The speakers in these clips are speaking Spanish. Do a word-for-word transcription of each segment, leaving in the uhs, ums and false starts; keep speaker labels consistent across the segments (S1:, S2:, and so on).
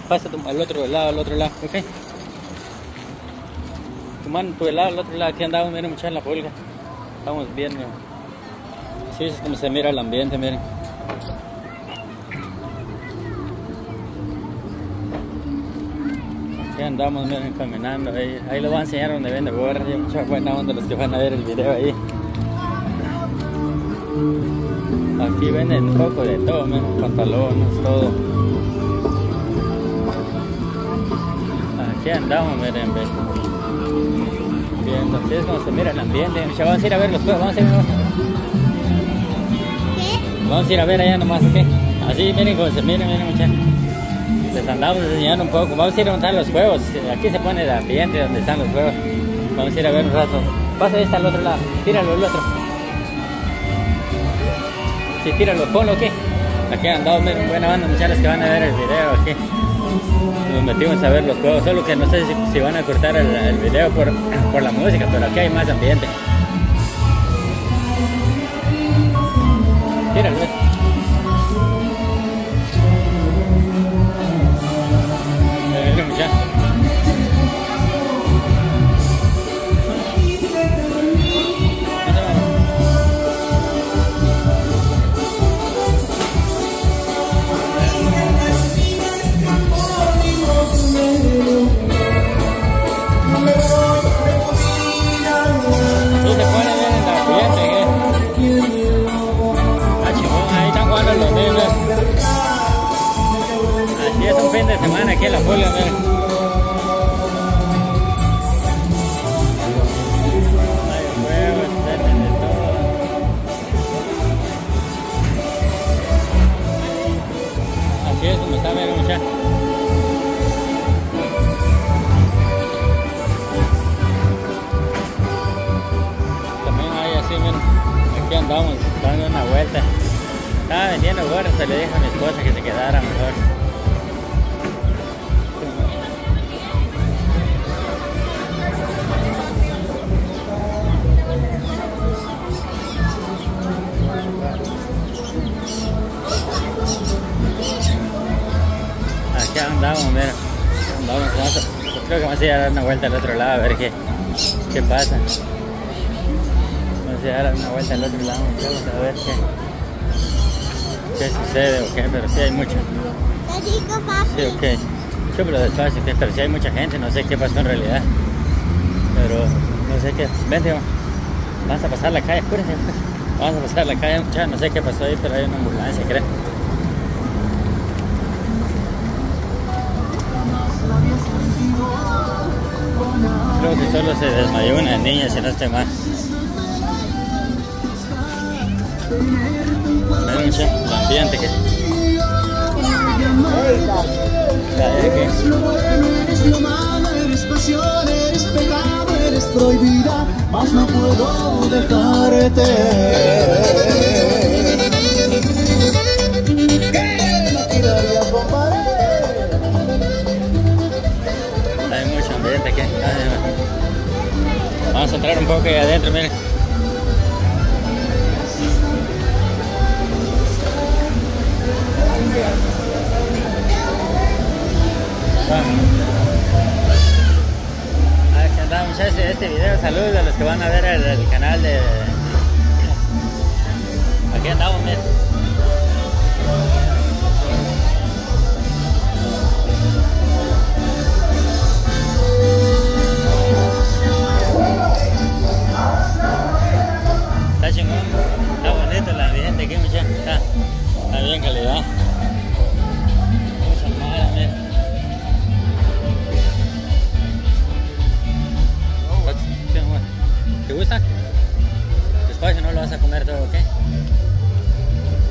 S1: Pasa tu, al otro lado, al otro lado, ok. Tu mano por el lado, al otro lado. Aquí andamos, miren, muchachos, en la pulga. Estamos viendo. Así es como se mira el ambiente, miren. Aquí andamos, miren, caminando. Ahí, ahí les voy a enseñar donde vende gorra. Hay mucha buena onda los que van a ver el video ahí. Aquí venden un poco de todo, miren, pantalones, todo. Aquí andamos, miren, ven. Viendo, así es como se mira el ambiente. Ya vamos a ir a ver los juegos, vamos a ir, ¿no? ¿Qué? Vamos a ir a ver allá nomás, ¿ok? Así, miren cómo se miren, miren, muchachos. Les andamos enseñando un poco. Vamos a ir a montar los juegos. Aquí se pone el ambiente donde están los juegos. Vamos a ir a ver un rato. Pasa esta al otro lado. Tíralo al otro. Sí, tíralo, ponlo, ¿qué? Aquí andamos, miren, buena banda, muchachos, que van a ver el video aquí. Nos metimos a ver los juegos, solo que no sé si, si van a cortar el, el video por, por la música, pero aquí hay más ambiente. Tíralo, ¿ves? Eh, mucha. Así es un fin de semana aquí en la pulga, miren. Hay huevos, venden de todo. Así es como está, miren, muchachos. También hay así, miren. Aquí andamos dando una vuelta. Estaba vendiendo gorras, pero le dije a mi esposa que se quedara mejor. Aquí andamos, mira. Andamos, vamos a, yo creo que vamos a ir a dar una vuelta al otro lado a ver qué, qué pasa. Vamos a ir a dar una vuelta al otro lado, vamos a ver qué. ¿Qué sucede o qué? Pero sí hay mucho. Sí, ok. Chúpalo despacio, ¿qué? Pero sí hay mucha gente, no sé qué pasó en realidad. Pero no sé qué. Vente, vamos a pasar la calle, apúrense. Vamos a pasar la calle, muchachos. No sé qué pasó ahí, pero hay una ambulancia, creo. Creo que solo se desmayó una niña, si no estoy mal. Miren, el ambiente que...
S2: Eres lo bueno, eres lo malo, eres pasión, eres pecado, eres prohibida, mas no puedo dejarte. ¿Qué no tiraría con pared?
S1: Hay mucho ambiente aquí. Vamos a entrar un poco ahí adentro, miren. Aquí andamos, muchachos, este video. Saludos a los que van a ver el, el canal de... Aquí andamos, miren. Está chingón, está bonito el ambiente aquí, muchachos. Está, está bien calidad. Mucha madre, miren. ¿Te gusta? Despacio, no lo vas a comer todo, ¿ok?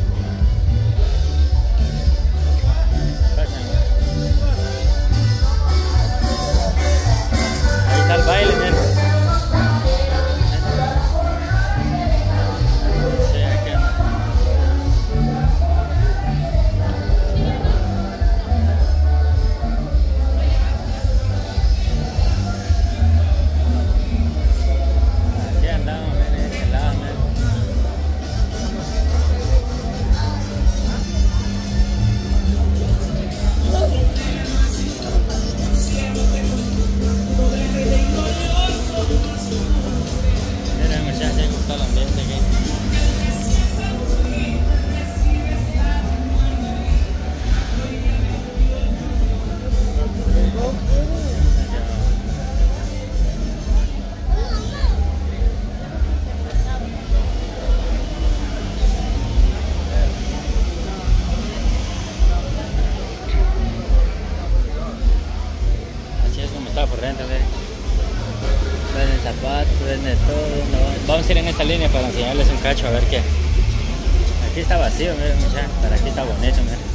S1: por dentro, miren. Venden zapatos, venden todo. No. Vamos a ir en esta línea para enseñarles un cacho a ver qué. Aquí está vacío, miren, muchachos. Para aquí está bonito, miren.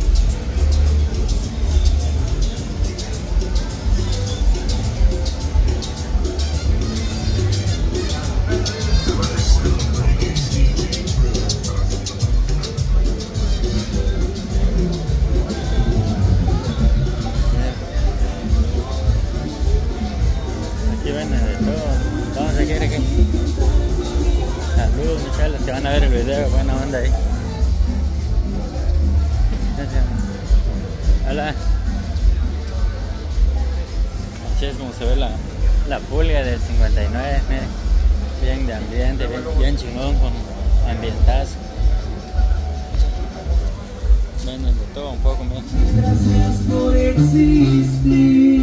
S1: Aquí venden de todo. Vamos a seguir aquí. Saludos, muchachos, los que van a ver el video. Buena onda ahí. Hola. Así es como se ve la, la pulga del cincuenta y nueve. Miren. Bien de ambiente, bien, bien chingón, con ambientazo. Venden de todo un poco, miren.
S2: Gracias por existir.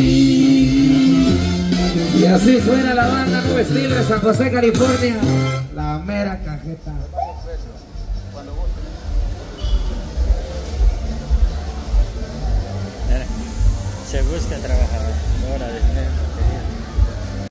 S3: Y así suena la banda Nuevo Estilo de San José, California. La mera cajeta.
S1: Se busca trabajador. Ahora,